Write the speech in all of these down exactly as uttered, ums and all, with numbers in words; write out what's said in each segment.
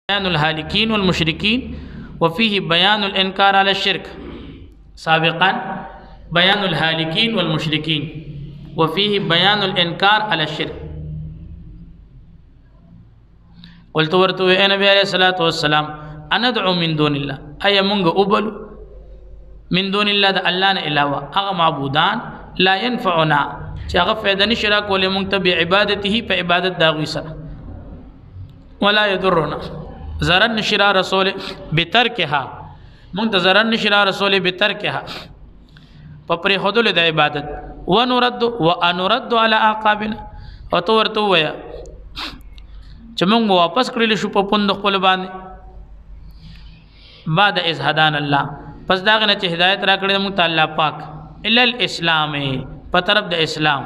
بیان الحالکین والمشرکین وفیہ بیان الانکار علی الشرک. سابقا بیان الحالکین والمشرکین وفیہ بیان الانکار علی الشرک. قلت ورتو اے نبی علیہ الصلوۃ والسلام اندعو من دون اللہ ایا منگ ابل من دون اللہ دا اللہ نے علاوہ اغا معبودان لا ينفعنا چاگا فیدہ نشرا کولی منگ تبی عبادتی پہ عبادت داغوی سر ولا يدرنا ضرر نشرا رسول بترکہا منگ تا ضرر نشرا رسول بترکہا پپری خدول دا عبادت ونرد وانرد على آقابنا و تو ورتو ویا چا منگ واپس کرلی شو پا پندق پل باندے بعد از هدان اللہ پس داغنا چا ہدایت را کردے منگ تا اللہ پاک الا الاسلام پا طرف دا اسلام.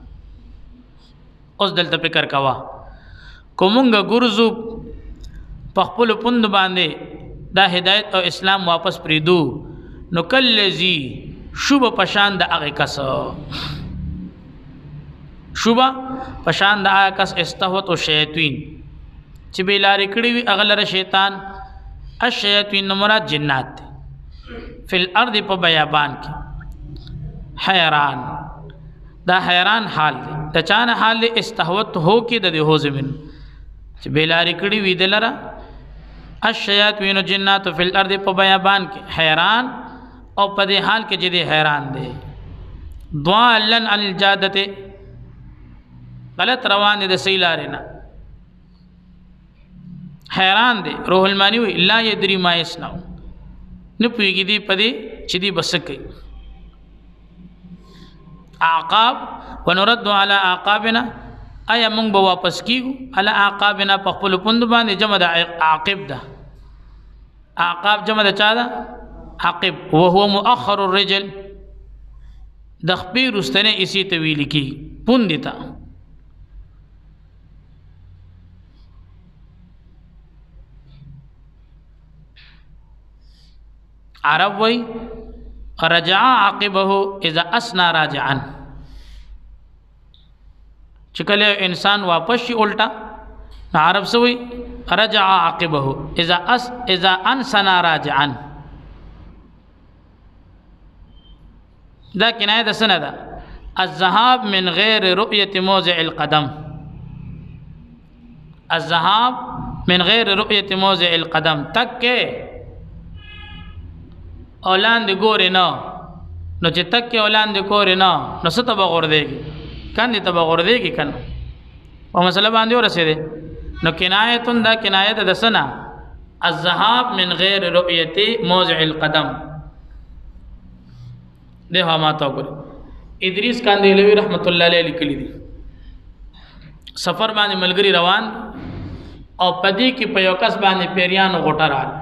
اس دلتا پکر کوا کو منگا گرزو پخپل پند باندے دا ہدایت او اسلام واپس پریدو نو کلزی شوبہ پشان دا اغی کس شوبہ پشان دا اغی کس استحوت و شیطوین چی بیلاری کڑیوی اغلر شیطان الشیطوین نمراد جنات فی الارض پا بیابان کی حیران دا حیران حال دے دا چانا حال دے استحوت ہو کی دا دے ہو زمین چی بیلاری کڑیوی دلرا الشیاطین جنات فی الارض پا بیابان کی حیران او پا دے حال کے جدے حیران دے ضالن عن الجادت غلط روان دے سیلارینا حیران دے. روح المانی ہوئی لا یدری ما یسنعو نپوئی گی دی پا دے چی دی بسکی اعقاب ونرد علی اعقابنا آیا منگ با واپس کیگو علی اعقابنا پا خپل پند باندے جمع دا عاقب دا اعقاب جمع دا چا دا عاقب وهو مؤخر الرجل دخپی رستنے اسی طویلی کی پندی تا عرب وی رجع عاقبہو اذا اسنا راجعان چکلے انسان واپس شی الٹا عرب سوئی رجع عاقبہو اذا اس اذا انسنا راجعان دا کنایہ دا سنہ دا الذهاب من غیر رؤیت موضع القدم الذهاب من غیر رؤیت موضع القدم تک کے اولان دی گوری نا نو چی تک کے اولان دی گوری نا نو ستا بغور دے گی کن دی تا بغور دے گی کن و مسئلہ باندی ہو رسے دے نو کنایتن دا کنایت دا سنا الذهاب من غیر رؤیت موضع القدم دے ہوا ماتا گوری ادریس کاندیلوی رحمت اللہ علیہ لکلی دی سفر باندی ملگری روان او پدی کی پیوکس باندی پیریان غوٹا رہا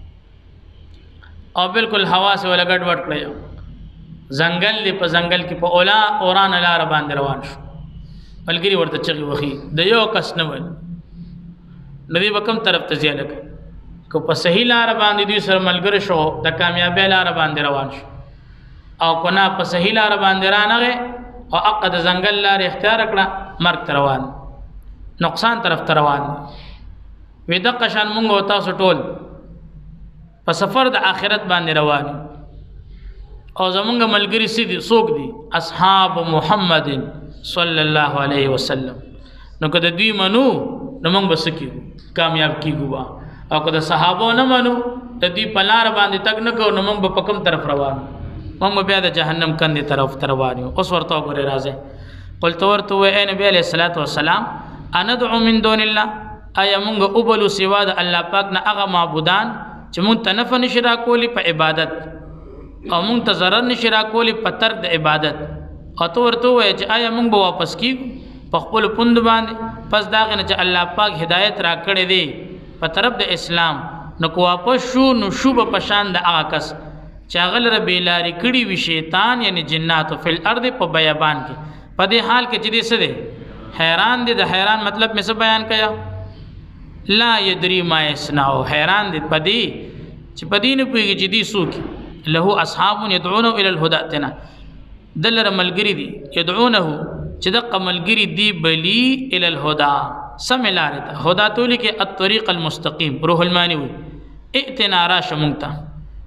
اور بالکل ہوا سے وہ لگڑ وٹ کرے زنگل دی پا زنگل کی پا اولا اوران لار باندے روان شو ملگری ورطا چگی وخی دیو کس نوال ندی بکم طرف تزیہ لگا کہ پا صحیح لار باندے دیو سر ملگر شو دا کامیابی لار باندے روان شو او کنا پا صحیح لار باندے رانا گئے او اقا دا زنگل لار اختیار اکڑا مرگ تروان نقصان طرف تروان وی دقا شان منگو تاسو ٹول پا سفر دا آخرت باندے روانی او زمانگا ملگری سی دی سوک دی اصحاب محمد صلی اللہ علیہ وسلم نو کدا دوی منو نو منگ بسکی کامیاب کی گوا او کدا صحابو نمانو تا دوی پلار باندے تک نکو نو منگ با پکم طرف روانی منگ با بیاد جہنم کندی طرف تروانی اس ورطاو گرے رازے قلتو ورطو اے نبی علیہ السلام اندعو من دون اللہ آیا منگ ابلو سوا دا اللہ پاک نا اغا معبودان چی مون تا نفع نشرا کولی پا عبادت او مون تا ضرر نشرا کولی پا ترک دا عبادت او تو ورطو ہے چی آیا مونگ با واپس کیگو پا خپل پند باندے پس داغی نا چی اللہ پاک ہدایت را کردے دے پا طرف دا اسلام نکو واپس شو نو شو با پشان دا آغا کس چی اغل را بیلاری کڑی وی شیطان یعنی جناتو فی الارد پا بیابان کی پا دے حال کے چی دے سدے حیران دے دا حیران مطلب میں سب بیان کیا لا یدری ما یسنعو حیران دے پدی چی پدی نپوئی گی جدی سوکی لہو اصحابون یدعونہو الى الہدا تینا دلر ملگری دی یدعونہو چی دقا ملگری دی بلی الى الہدا سم لارې ته. هدا ته ولیکې الطریق المستقیم. روح المانی وي ائتنا راشه مونږ ته.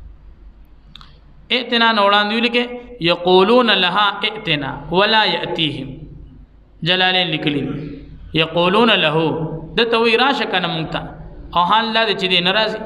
ائتنا نه وړاندې ولیکې یقولون لها ائتنا ولا یأتیهم. جلالین لیکلی یقولون له دته وی راشه کنه مونږ ته او حال دا چې دی ناراضي.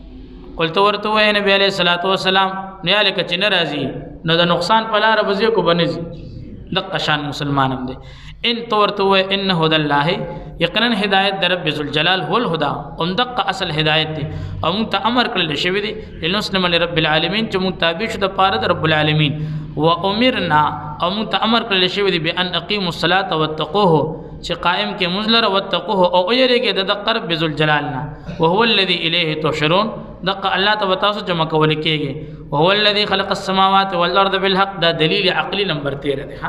قلت ورته وای نبی علیہ الصلوۃ والسلام نه الک چې ناراضي نو د نقصان په لار بځي کو بنځي. دغه شان مسلمان هم دی. ان تورته وای ان هدى الله یقینا هدایت در رب ذوالجلال هو الهدى. ام دغه اصل هدایت دی او مونږ ته امر کړل شوی دی لنسلم لرب العالمین چې مونږ تابع شو د پاره د رب العالمین. و امرنا او مونږ ته امر کړل شوی دی بان اقیموا الصلاة واتقوه چې قائم کې مزلر واتقوه او یریږي د رب ذوالجلال نه. وهو الذي الیه تحشرون. دغه الله ته تاسو جمع کول کېږي. وهو الذي خلق السماوات والارض بالحق. دا دلیل عقلی نمبر تیرہ دی. ها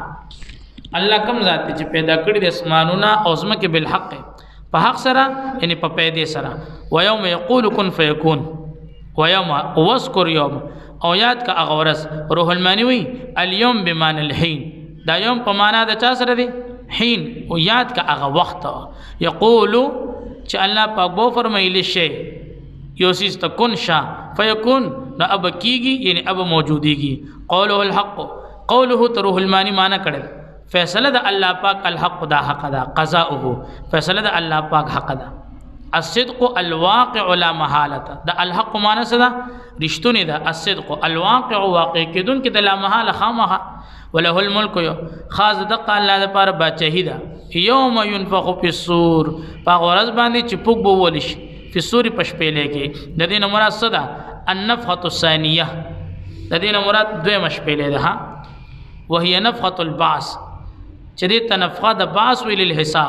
الله کوم ذات چې پیدا کړی د اسمانونه او زمکه بالحق په حق سره یعنی په پیدې سره. و یوم یقول کن فیکون. و یوم واذکر یوم او یاد کا هغه ورځ. روح المانی وی اليوم بمعنى الحين. دا یوم په معنا د چا سره دی؟ حين. او یاد کا هغه وخت. یقول چې الله پاک بو فرمایلی شی یو سیز ته کن شا فیکون نو اب کیږي یعنی اب موجودیږي. قوله الحق. قوله ته روح المانی معنا کړل فیصله د الله پاک الحق دا حق دا قضاؤه فیصله د الله پاک حق دا. الصدق الواقع لا محاله. دا الحق معنا څه دا؟ رښتونی دا. الصدق الواقع واقع کېدون کې د لا محاله خامخه. وله الملک یو خاص دغه الله لپاره بادشاہي ده. یوم ينفخ فی الصور. په ورځ باندې چې پوک به وول شي فی الصور په شپېلې کې. د دې نه مراد څه ده؟ النفخه الثانیه. د دې نه مراد دویمه شپېلې ده. ها وهي نفخه البعث چې دې ته نفخه د بعث ویل الحساب.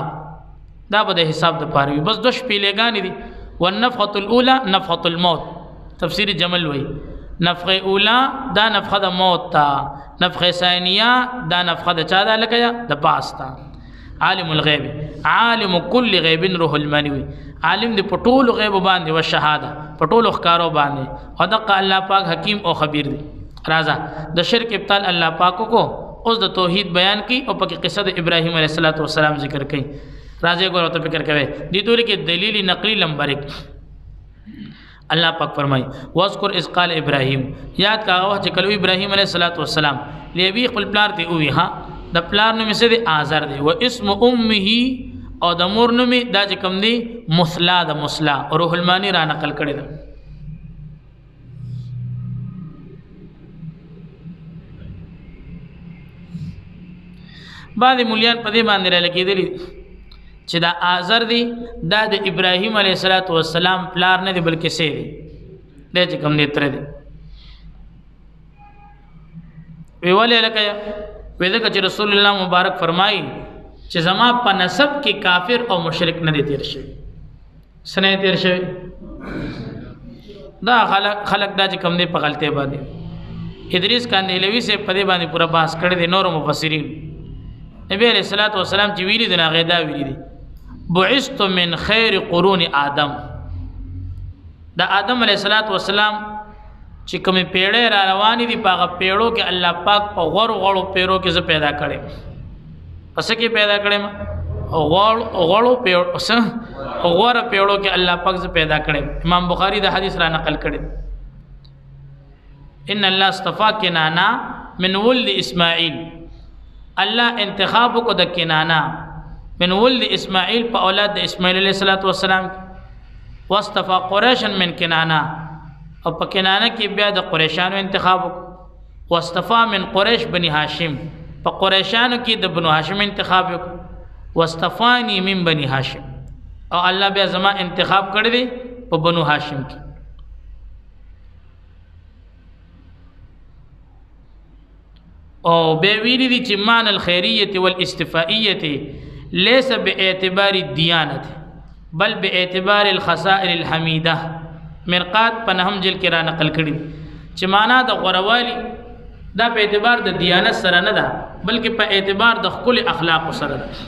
دا به د حساب د پاره وي. بس دو شپېلېګانې دي. والنفخه الاولى نفخه الموت. تفسیر جمل وی نفخه اولا دا نفخه د موت تا. نفخه ثانیه دا نفخه د چا ده لکه د بعث تا. عالم الغیب عالم کل غیب روح المانی وی عالم دی په ټولو غیب باندې او شهاده په ټولو ښکارو باندې. او دغه الله پاک حکیم او خبیر دی. راځه د شرک ابطال الله پاک کو اوس د توحید بیان کی او پکې قصه د ابراهیم علیه السلام ذکر کړي. راځي ګورو ته فکر کوي دې دوی کې دلیل نقلی نمبر ایک. اللہ پاک فرمائی واذکر اذ قال ابراہیم. یاد کا هغه چې کله ابراهیم علیه السلام لیوی خپل پلار ته وی ها د پلار نوم یې دی آزر دی. و اسم امه او د مور نوم دا چې کوم دی مثلا د مثلا. روح المانی را نقل کړی دی. بعض مولیان په دې باندې را لګېدلي چې دا آزر دی دا د ابراهیم علیه السلام پلار نه دی بلکې سی دی دی چې کوم دی تره دی. وی ولې لکه وی ځکه چې رسول الله مبارک فرمایي چې زما په نسب کې کافر او مشرک نه دی تیر شوی. څه نه تیر شوی؟ دا خلق خلق دا چې کوم دی په غلطۍ باندې. ادریس کاندهلوي سے په دې باندې پورا بحث کړی دی. نور مفسرین نبی علیہ الصلوۃ والسلام چې ویلي دی هغه دا ویلي دی بعثت من خیر قرون آدم. دا آدم علیہ الصلوۃ والسلام چې کومې پیړې را روانې دي په هغه پیړو کې الله پاک په غوړ غوړو پیړو کې زه پیدا کړم. پس کې پیدا کړم غوړ غوړو پیړو څه غوړ پیړو کې الله پاک زه پیدا کړم. امام بخاری دا حدیث را نقل کړی. ان الله اصطفى کنانا من ولد اسماعیل. الله انتخاب کو د کنانا من ولد اسماعیل په اولاد د اسماعیل علیہ السلام. واصطفى قریشا من کنانا او په کنانه کې بیا د قریشانو انتخاب. واصطفى من قریش بني هاشم په قریشانو کې د بنو هاشم انتخاب. واصطفاني من بني هاشم او الله بیا زما انتخاب کړی دی په بنو هاشم کې. او به ویلی دی چې مان الخیریه والاستفائیه ليس باعتبار الديانه بل باعتبار الخصائل الحمیده. مرقات پنهم جل کې را نقل کړي چې معنا د غوروالی دا په اعتبار د دیانت سره نه ده بلکې په اعتبار د خپل اخلاق سره ده.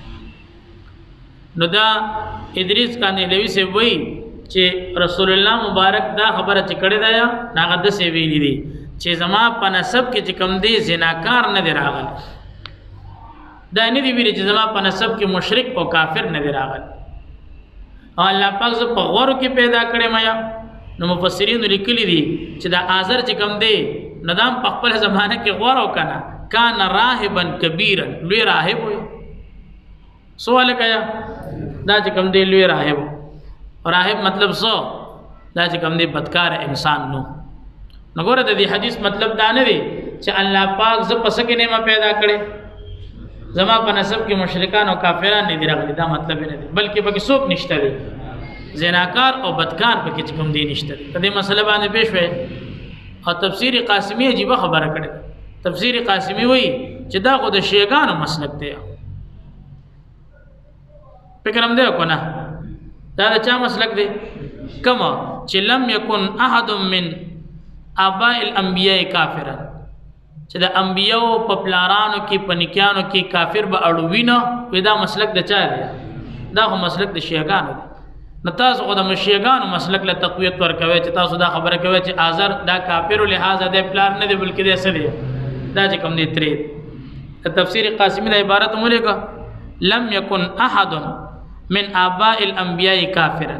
نو دا ادریس کاندهلوي سے وایي چې رسول الله مبارک دا خبره چې کړې ده یا هغه د سی ویلي دي چې زما په نسب کې چې کوم دی زناکار نه دی راغلی. دا نه دی ویلي چې زما په نسب کې مشرک او کافر نه دی راغلی او الله پاک زه په غورو کې پیدا کړی ما نو مفسرینو لیکلي دي چې دا آزر چې کوم دی نو دا په خپل زمانه کې غور او کنه کان راهبا کبیرا لوی راهب وي سوال کیا دا چې کوم دی لوی راهب راهب مطلب سو دا چې کوم دی بدکار انسان نو نو ګوره د دې حدیث مطلب دا نه دی چې الله پاک ز پس کې نه ما پیدا کړي زما په نسب کې مشرکان او کافران نه دی راغلي دا مطلب نه دی بلکې پکې څوک نشته دی زناکار او بدکار پکې کوم دی نشته دی په دې مسله باندې پیش وې او تفسیر قاسمی عجیب خبره کړې تفسیر قاسمی وایي چې دا خو د شیعاګانو مسلک دی فکر هم دی کو نه دا د چا مسلک دی کما چې لم یکن احد من آباء الانبیاء کافرا چې د انبیاء په پلارانو کې پنیکانو کې کافر به اړوي نه وې دا مسلک د چا دی دا خو مسلک د شیعاګانو دی نو تاسو خو د شیعاګانو مسلک له تقویت ورکوي چې تاسو دا خبره کوي چې آزر دا کافر لحاظ د پلار نه دی بلکې د څه دی دا چې کوم دی ترې تفسیر قاسمی د عبارت مولکه لم یکن احد من آباء الانبیاء کافرا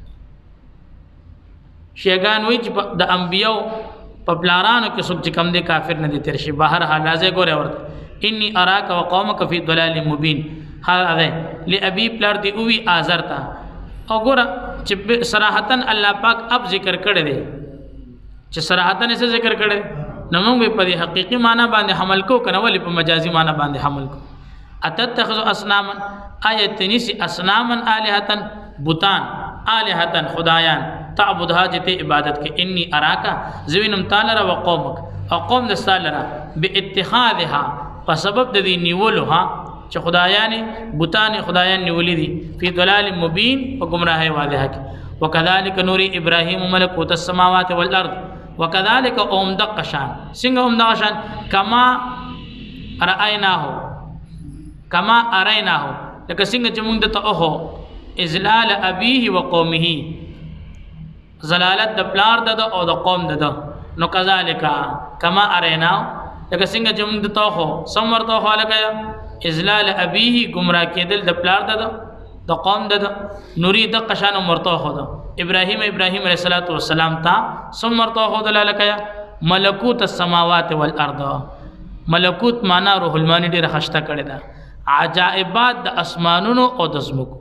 شیعاګان وایي چې د انبیاء په پلارانو کې څوک چې کوم دی کافر نه دی تیر شي بهر حال ازه ګوره ورته انی اراک وقومک فی ضلال مبین هغه لابی پلار دی اوی آزر تا او ګوره چې صراحتن الله پاک اب ذکر کړی دی چې صراحتن یې ذکر کړی نو موږ په دې حقيقي معنی باندې حمل کو کنه ولې په مجازي معنی باندې حمل کو اتتخذ اصناما آیت نسی اصناما الہتن بوتان الہتن خدایان تعبدها جته عبادت کې انی اراکا زوینم تعالی را وقومک او قوم د سالرا باتخاذها په سبب د دې نیولو ها چې خدایان بوتان خدایان نیولې دي په ضلال مبین او گمراهی واضحه کې وکذالک نوری ابراهیم ملکوت السماوات والارض وکذالک اوم دقشان څنګه اوم دقشان کما رأیناه کما اریناه لکه څنګه چې موږ ته اوه ازلال ابيه وقومه زلالت د پلار د او د قوم د نو کذالک کما اریناه لکه څنګه چې موږ ته اوه سم ورته خالق ازلال ابيه گمراه کېدل د پلار د د قوم د نوري د قشان مرته خو ابراهيم ابراهيم عليه الصلاه والسلام تا سم مرته خو د لکه ملکوت السماوات والارض ملکوت معنا روح المانی ډیره خشته کړی دا عجائبات د اسمانونو او د زمکو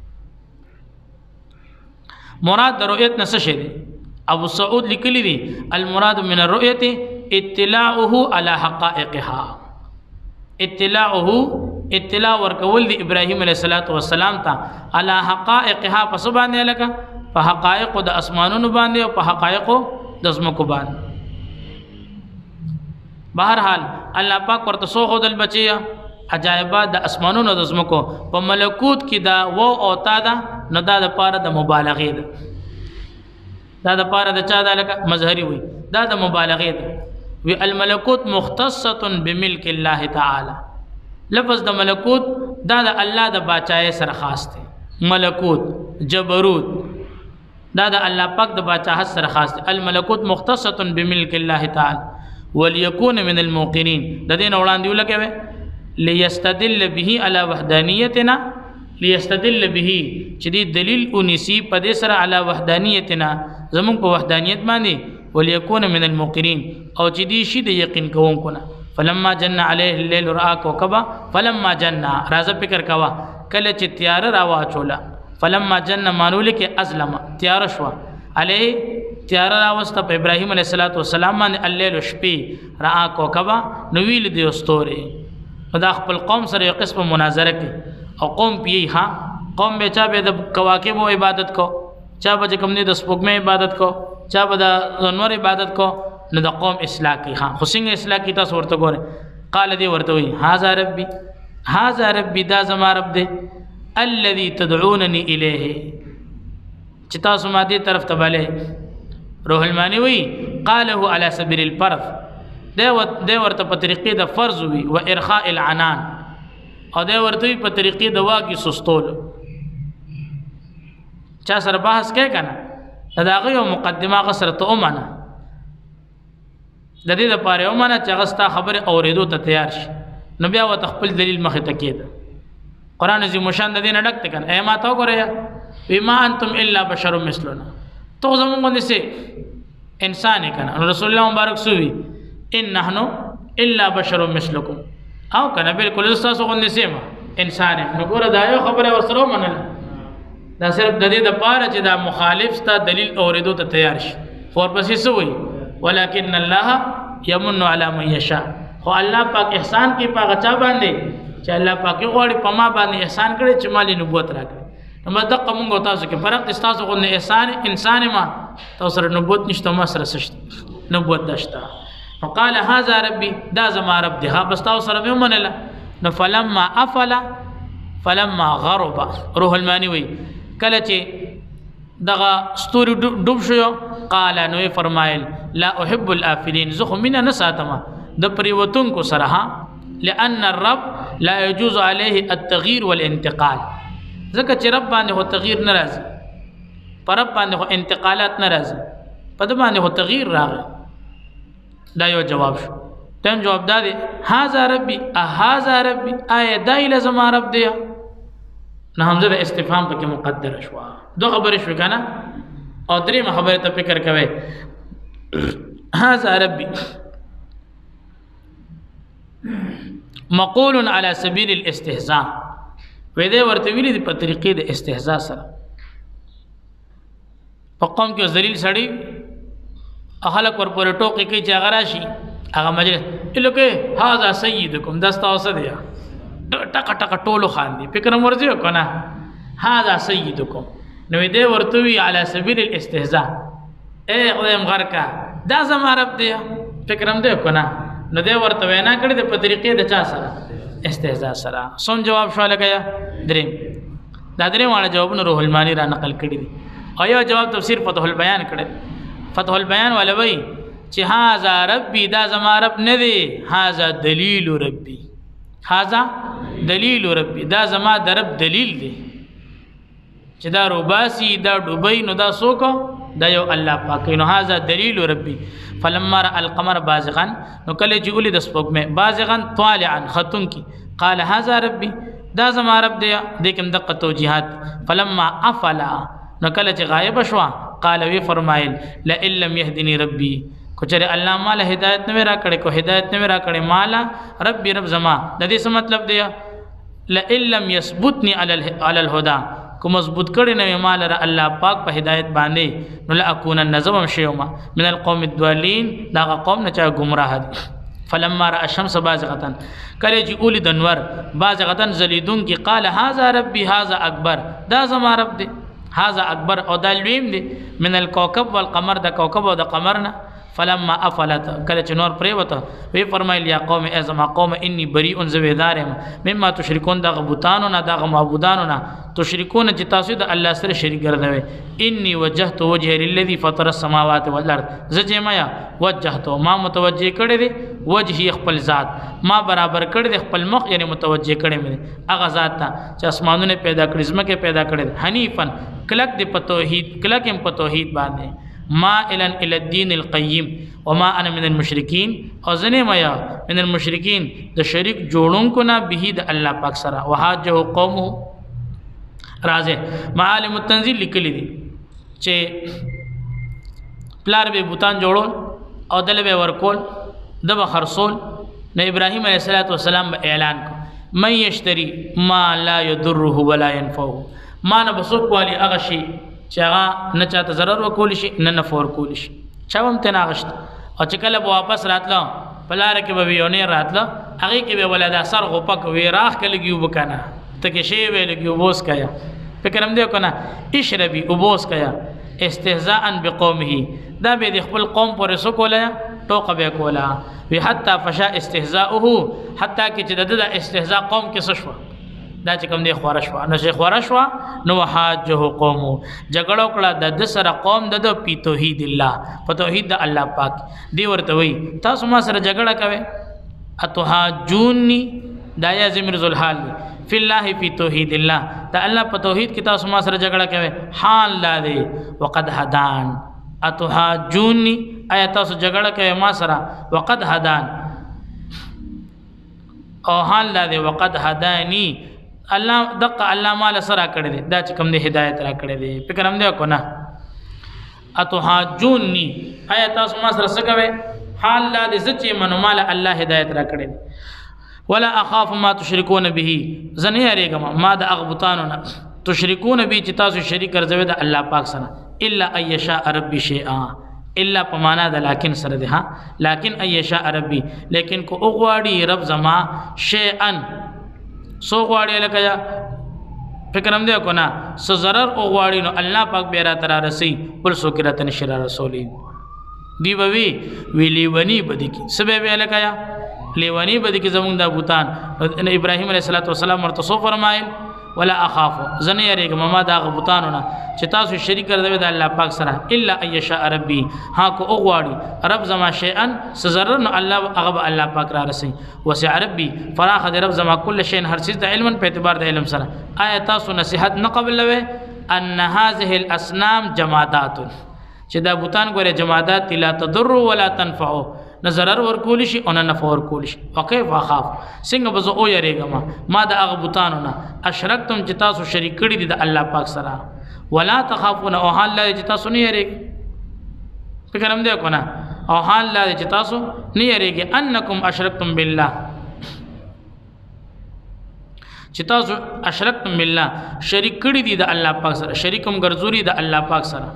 مراد د رؤیت نه څه شي دی ابو سعود لیکلی دی المراد من الرؤیت اطلاعه على حقائقها اطلاعه اطلاع ورکول دی ابراهیم علیہ الصلوۃ والسلام ته على حقائقها پس باندې لکه په حقائق د اسمانونو باندې او په حقائق د زمکو باندې بهر حال الله پاک ورته سو خدل بچیا عجائبات د اسمانونو د زمکو په ملکوت کې دا و او تا دا نه دا د پاره د مبالغه ده دا د پاره د چا د لکه مظهری وي دا د مبالغه ده وی الملکوت مختصه بملک الله تعالی لفظ د ملکوت دا د الله د بادشاہي سره خاص دی ملکوت جبروت دا د الله پاک د بادشاہت سره خاص دی الملکوت مختصه بملک الله تعالی وليكون من الموقنين د دین وړاندې ولګوي ليستدل به على وحدانيتنا ليستدل به چې دی دلیل اونسی په دې سره على وحدانيتنا زمون په وحدانیت باندې وليكون من الموقنين او چې دی شي د یقین کوونکو نه فلما جن عليه الليل راى كوكبا فلما جن راز فکر کوا کله چې تیار را واچولا فلما جن مانول کې ازلم تیار شو عليه تیار را واست په ابراهيم عليه السلام باندې الليل شپې راى كوكبا نو ویل دی استوره دا خپل قوم سره یو قسم مناظره کوي او قوم پی ها قوم به چا به د کواکب عبادت کو چا به کوم نه د سپوږمۍ عبادت کو چا به د انور عبادت کو نو د قوم اصلاح کی ها خو څنګه اصلاح کی تاسو ورته ګوره قال دی ورته وی هاذا ربي هاذا ربي دا زما رب دی الذي تدعونني اليه چې تاسو ما دې طرف ته بلې روح المانی وی قاله على سبيل الفرض دی ورته په طریقې د فرض وی و ارخاء العنان او دی ورته په طریقې د واګي سستول چا سره بحث کوي کنه دا هغه یو مقدمه غسر ته ومنه د دې لپاره ومنه چې غستا خبره اوریدو ته تیار شي نو بیا ورته خپل دلیل مخې ته کېده. قرآن عظیم شان د دې نه ډک دی که نه. ای ما ته وګوره وی ما انتم الا بشر مثلنا، ته زمونږ غوندې سې انسان یې که نه. نو رسول الله مبارک څه وي ان نحنو الا بشر مثلکم، او که نه بلکل زه ستاسو غوندې سې ما انسان یم. نو ګوره دا یو خبره ورسره ومنله، دا صرف د دې دپاره چې دا مخالف ستا دلیل اورېدو ته تیار شي. خو ورپسې څه وایي ولکن الله یمن علی من یشاء، خو الله پاک احسان کوي په هغه چا باندې چې الله پاک یې غواړي په ما باندې احسان کړی چې ما لې نبوت راکړي. نو بس دقه مونږ او تاسو کې فرق دی، ستاسو غوندې احسان انسان یم، تاسو سره نبوت نشته، ما سره څه شته نبوت ده شته. نو قال هذا ربي، دا زما رب دی. ها بس تاسو سره مې ومنله. نو فلما افل فلما غرب، روح المانی وی کله چې دغه ستوري ډوب شو قال نو یې فرمایل لا احب الافلین، زه خو مینه نه ساتم د پریوتونکو سره. ها لأن الرب لا يجوز عليه التغيير والانتقال، ځکه چې رب باندې خو تغییر نه راځي، په رب باندې خو انتقالات نه راځي، په ده باندې خو تغییر راغی. دا یو جواب شو. تم جواب دا دی هذا ربي هذا ربي، آیا دا ایله زما رب دی؟ نو حمزه د استفهام پکې مقدره شوه. دو خبرې شوې که نه؟ او درېیمه خبرې ته فکر کوئ. هذا ربي مقول على سبيل الاستهزاء، وې دی ورته ویلي دي په طریقې د استهزاء سره. په قوم کې ذلیل سړی خلک ورپورې ټوکې کوي چې هغه راشي هغه مجلس لکه هذا سیدکم، دا ستاسو دی، ټکه ټکه ټولو خاندي، فکر هم ورځي که نه هذا سیدکم. نو وې دی ورته وي علی سبیل الاستهزاء، ای خدایم غر کا دا زما رب دی، فکر هم دی که نه. نو دی ورته وینا کړې ده په طریقې د چا سره؟ استهزاء سره. څوم جواب شو لکه یا دریم؟ دا دریم واړه جوابونه روح المانی را نقل کړي دي. او یو جواب تفسیر فتح البیان کړی. فتح البیان والا وایي چې هذا ربي، دا زما رب نه دی، هذا دلیل ربي، هذا دلیل ربي، دا زما د رب دلیل دی چې دا روباسي دا ډوبۍ، نو دا څوک؟ دا یو الله پاک. نو هذا دلیل ربي. فلما رأى القمر بازغا، نو کله چې ولید سپوږمۍ بازغا طالعا ختون کی، قال هذا ربي، دا زما رب دی. دې کوم دقه توجیهات. فلما افلا، نو کله چې غایب شوه قال وی فرمایل لئن لم يهدني ربي، کو چرې الله مال هدایت نه را کړې، کو هدایت نه را کړې مالا ربي رب زما. د دې څه مطلب دی؟ لئن لم يثبتني على الهدى، کو مضبوط کړي نه مال را الله پاک په هدایت باندې، نو لاکونن زم شیوما من القوم الضالین، دا قوم نه چا گمراه دي. فلما را الشمس بازغه، کله چې اولی د نور بازغه زلیدون کی، قال هذا ربي هذا اکبر، دا زما رب دی، هذا اکبر او دا لویم دی، من الكوكب والقمر، د کوكب او د قمر نه. فلما افلت، کله چې نور پریوته وی فرمایل یا قوم ای زما قوم انی بریء زویدار یم مما تشرکون، دغه بوتانو نه دغه معبودانو نه تشرکون چې تاسو د الله سره شریک ګرځوي. انی وجهت وجهي للذي فطر السماوات والارض، زه ما وجهت ما متوجه کړی دی وجهي خپل ذات، ما برابر کړی دی خپل مخ، یعنی متوجه کړی مې هغه ذات ته چې اسمانونه پیدا کړي زمکه پیدا کړي. حنیفن کلک دی په توحید، کلک هم په توحید باندې. مائلا الى الدين القيم وما انا من المشركين، او زنه میا من المشركين د شریک جوړونکو نه به د الله پاک سره. وحاجه قومه، راځه معالم التنزيل لیکلی دي چې پلار به بوتان جوړول او دل به ورکول، د به خرصول. نو ابراهيم عليه السلام به اعلان کو من يشتري ما لا يضره ولا ينفعه، ما نه بسوک والی هغه شي چې هغه نه چاته ضرر ورکول شي نه نفع ورکول شي، چا هم ته نه اغشت. او چې کله به واپس راتله په لاره کې به یونې راتله، هغې کې به ولا دا سر غوپک وی راخ که لږي اوبه که نه، ته کې شی وی لږي اوبوس کیا، فکر هم دی که نه اشربي اوبوس کیا. استهزاء بقومه، دا به د خپل قوم پورې څه کوله؟ ټوقه به یې کوله. وی حتی فشا استهزاؤه، حتی کې چې د ده د استهزاء قوم کې څه شوه، دا چې کوم دی خوره شوه. نو چې خوره شوه نو وحاجه قومو، جګړه وکړه د ده سره قوم د ده پی توحید الله، په توحید د الله پاک. دی ورته وایي تاسو ما سره جګړه کوئ، اتحاجوني، دا یا ضمیر ذوالحال دی، فی الله فی توحید الله، دا الله په توحید کې تاسو ما سره جګړه کوئ. حال دا دی وقد هدان، اتحاجوني، آیا تاسو جګړه کوئ ما سره، وقد هدان او حال دا دی وقد هدانی الله دقه الله مال سره کړی دی دا چې کوم دی هدایت را کړی دی فکر هم دی کو نه اتحاجونی آیا تاسو ما سره څه کوئ حال دا دی چې منو مال الله هدایت را کړی دی ولا اخاف ما تشركون به زنه یریګم ما د اغبطانونه تشركون به چې تاسو شریک ګرځوي د الله پاک سره الا ايشاء ربي شيئا الا پمانا د لكن سره ده لكن ايشاء ربي لیکن کو اوغواړي رب زما شيئا سو غواړي لکه فکر هم دی کو نه سو ضرر اوغواړي نو الله پاک به را تر رسي بل سو کرته نشرا رسولي دی بوي ویلی ونی بدی کی سبب لکه لیوانی بدی کی زمون دا بوتان ابراهيم عليه الصلاه والسلام ورته سو فرمایل ولا اخاف زنه یریګ مما دا غبطانونه چې تاسو شریک کړی د الله پاک سره الا ايشاء ربي ها کو اوغواړي رب زما شيئا سزرن الله هغه الله پاک را رسي وسع ربي فراخ رب زما كل شيء هر چیز د علم په اعتبار د علم سره آیا تاسو نصيحت نه قبل لوي ان هذه الاصنام جمادات چې دا بوتان ګوره جمادات لا تضر ولا تنفع نظرر ورکول شي او نه نفع ورکول شي وکيف اخاف څنګه بزو او یریګما ما د هغه بوتانو نه اشرکتم چې تاسو شریک کړی دي د الله پاک سره ولا تخافون او حال لا چې تاسو نه یریږئ فکر هم دی کو نه او حال لا چې تاسو نه یریږئ انکم اشرکتم بالله چې تاسو اشرکتم بالله شریک کړی دي د الله پاک سره شریکم ګرځوري د الله پاک سره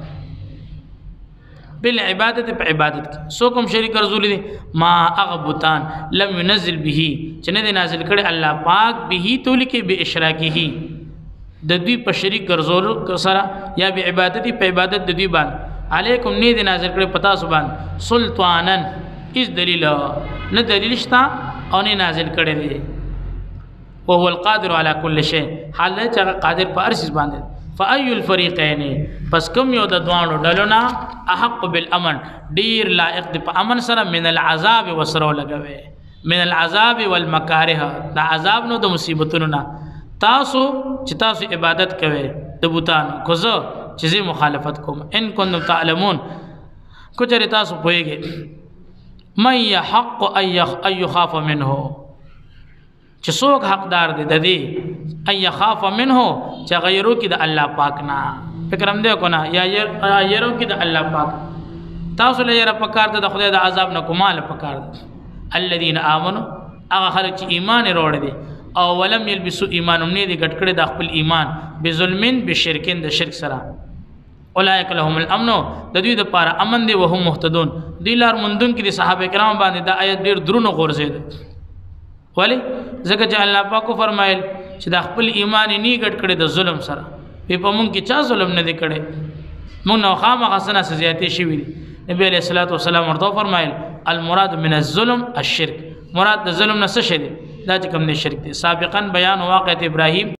بالعبادت په عبادت کې سو کوم شریک رسول دي ما اغبطان لم ينزل به چې نه نازل کړي الله پاک به تول کې به اشراکه د دوی په شریک ګرځول سره یا به عبادت په عبادت د دوی باندې علیکم نه نازل کړي پتا سبحان سلطانن اس دلیل نه دلیل شتا او نه نازل کړي دي او هو القادر على كل شيء حال چې قادر په هر شي باندې فأي الفريقين پس کم یو د دوانو ډلونا احق بالامن ډیر لائق دی په امن سره من العذاب وسرو لګوي من العذاب والمکاره دا عذاب نو د مصیبتونو نه تاسو چې تاسو عبادت کوئ د بوتانو کو زه چې مخالفت کوم ان کنتم تعلمون کو چېرې تاسو پوهیږئ من يحق ان يخاف منه چې څوک حقدار دی د دې ان يخاف منه چې غیرو کې د الله پاک نه فکر هم دی کو نه یا غیرو کې د الله پاک تاسو له یره پکار د خدای د عذاب نه کومال پکار دي الذين امنوا هغه خلک چې ایمان وروړي دي او ولم يلبسوا ایمانهم نه دي ګټ کړي د خپل ایمان بظلمن بشرکین د شرک سره اولئک لهم الامن د دوی د پاره امن دي وهم مهتدون دی لار مندون کې د صحابه کرام باندې د آیت ډیر درونو غورځید ولی ځکه چې الله پاک فرمایل چې د خپل ایمان نه ګټ کړي د ظلم سره په مونږ کې چا ظلم نه دی کړي مونږ نو خامخا سنه زیاتې شوي نبی علیہ الصلوۃ والسلام ورته فرمایل المراد من الظلم الشرك مراد د ظلم نه څه شي دا چې کوم نه شرک دی سابقا بیان واقعه ابراهیم